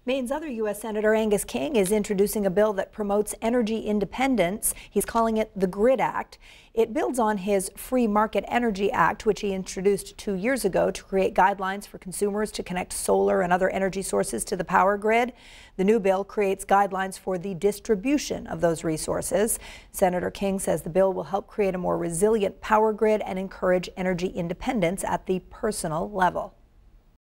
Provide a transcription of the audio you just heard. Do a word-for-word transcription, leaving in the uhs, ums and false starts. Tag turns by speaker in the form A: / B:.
A: Maine's other U S Senator Angus King is introducing a bill that promotes energy independence. He's calling it the GRID Act. It builds on his Free Market Energy Act, which he introduced two years ago to create guidelines for consumers to connect solar and other energy sources to the power grid. The new bill creates guidelines for the distribution of those resources. Senator King says the bill will help create a more resilient power grid and encourage energy independence at the personal level.